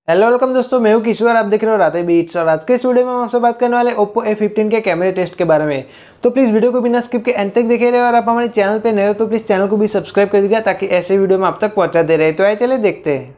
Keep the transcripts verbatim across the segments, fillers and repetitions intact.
Hello welcome दोस्तों, मैं हूं किशोर, आप देख रहे हो राते बीट्स। और आज के इस वीडियो में हम आपसे बात करने वाले ओप्पो ए फिफ्टीन के कैमरे टेस्ट के बारे में। तो प्लीज़ वीडियो को बिना स्किप के एंड तक देखे रहे, और आप हमारे चैनल पे नए हो तो प्लीज़ चैनल को भी सब्सक्राइब कर दीजिएगा ताकि ऐसे वीडियो में आप तक पहुंचाते रहे। तो आइए चले देखते हैं।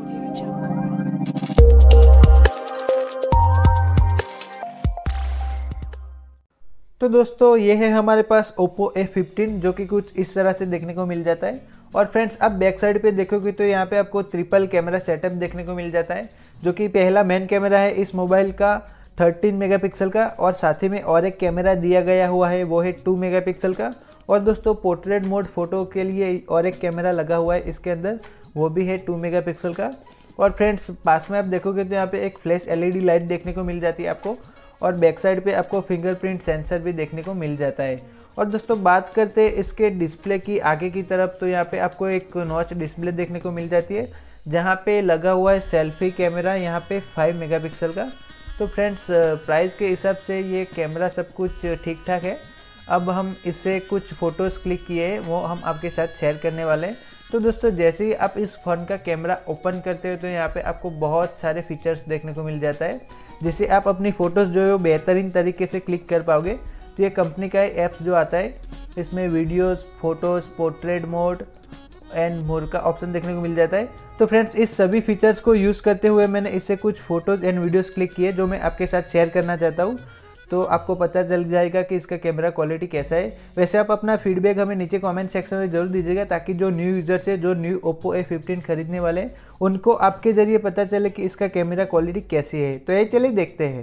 तो दोस्तों ये है हमारे पास ओप्पो ए फिफ्टीन, जो कि कुछ इस तरह से देखने को मिल जाता है। और फ्रेंड्स, आप बैक साइड पे देखोगे तो यहाँ पे आपको ट्रिपल कैमरा सेटअप देखने को मिल जाता है, जो कि पहला मेन कैमरा है इस मोबाइल का थर्टीन मेगापिक्सल का, और साथ ही में और एक कैमरा दिया गया हुआ है वो है टू मेगापिक्सल का। और दोस्तों पोर्ट्रेट मोड फोटो के लिए और एक कैमरा लगा हुआ है इसके अंदर, वो भी है टू मेगापिक्सल का। और फ्रेंड्स पास में आप देखोगे तो यहाँ पे एक फ्लैश एलईडी लाइट देखने को मिल जाती है आपको, और बैक साइड पे आपको फिंगरप्रिंट सेंसर भी देखने को मिल जाता है। और दोस्तों बात करते हैं इसके डिस्प्ले की आगे की तरफ, तो यहाँ पे आपको एक नॉच डिस्प्ले देखने को मिल जाती है, जहाँ पे लगा हुआ है सेल्फी कैमरा यहाँ पे फाइव मेगापिक्सल का। तो फ्रेंड्स प्राइस के हिसाब से ये कैमरा सब कुछ ठीक ठाक है। अब हम इससे कुछ फ़ोटोज़ क्लिक किए हैं वो हम आपके साथ शेयर करने वाले हैं। तो दोस्तों जैसे ही आप इस फ़ोन का कैमरा ओपन करते हो तो यहाँ पे आपको बहुत सारे फीचर्स देखने को मिल जाता है, जिससे आप अपनी फ़ोटोज़ जो है वो बेहतरीन तरीके से क्लिक कर पाओगे। तो ये कंपनी का ऐप्स जो आता है, इसमें videos, photos, portrait mode and more का ऑप्शन देखने को मिल जाता है। तो फ्रेंड्स इस सभी फीचर्स को यूज़ करते हुए मैंने इससे कुछ फ़ोटोज़ एंड वीडियोस क्लिक किए, जो मैं आपके साथ शेयर करना चाहता हूँ। तो आपको पता चल जाएगा कि इसका कैमरा क्वालिटी कैसा है। वैसे आप अपना फीडबैक हमें नीचे कमेंट सेक्शन में ज़रूर दीजिएगा, ताकि जो न्यू यूज़र्स है, जो न्यू ओप्पो ए फिफ्टीन खरीदने वाले हैं, उनको आपके ज़रिए पता चले कि इसका कैमरा क्वालिटी कैसी है। तो ये चलिए देखते हैं।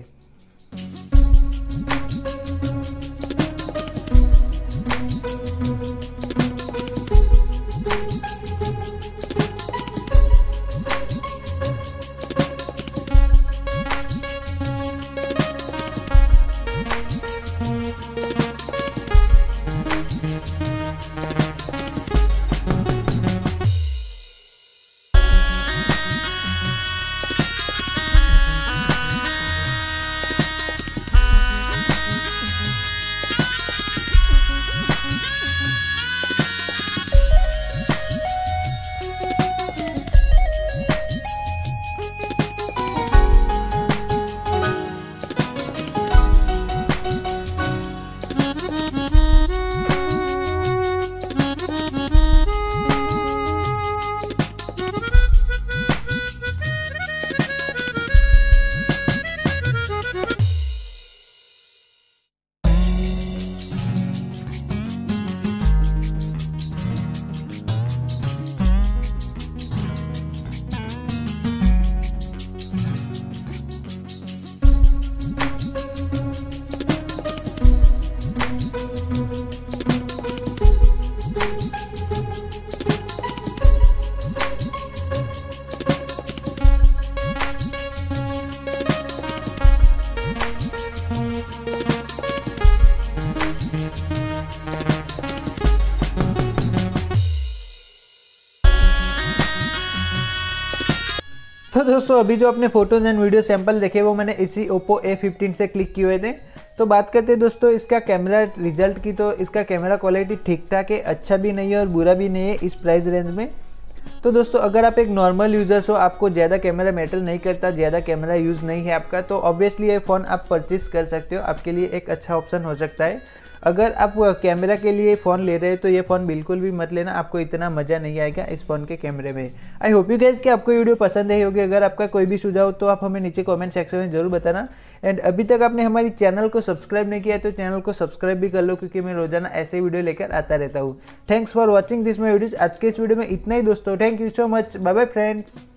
तो दोस्तों अभी जो अपने फोटोज़ एंड वीडियो सैंपल देखे वो मैंने इसी ओप्पो ए फिफ्टीन से क्लिक किए हुए थे। तो बात करते हैं दोस्तों इसका कैमरा रिजल्ट की, तो इसका कैमरा क्वालिटी ठीक ठाक है, अच्छा भी नहीं है और बुरा भी नहीं है इस प्राइस रेंज में। तो दोस्तों अगर आप एक नॉर्मल यूज़र्स हो, आपको ज़्यादा कैमरा मैटर नहीं करता, ज़्यादा कैमरा यूज़ नहीं है आपका, तो ऑब्वियसली ये फ़ोन आप परचेज़ कर सकते हो, आपके लिए एक अच्छा ऑप्शन हो सकता है। अगर आप कैमरा के लिए फ़ोन ले रहे हो तो ये फ़ोन बिल्कुल भी मत लेना, आपको इतना मज़ा नहीं आएगा इस फ़ोन के कैमरे में। आई होप यू गाइस कि आपको वीडियो पसंद आई होगी। अगर आपका कोई भी सुझाव तो आप हमें नीचे कमेंट सेक्शन में ज़रूर बताना। एंड अभी तक आपने हमारी चैनल को सब्सक्राइब नहीं किया है तो चैनल को सब्सक्राइब भी कर लो, क्योंकि मैं रोजाना ऐसे वीडियो लेकर आता रहता हूँ। Thanks for watching this my videos. आज के इस वीडियो में इतना ही दोस्तों। Thank you so much. Bye bye friends.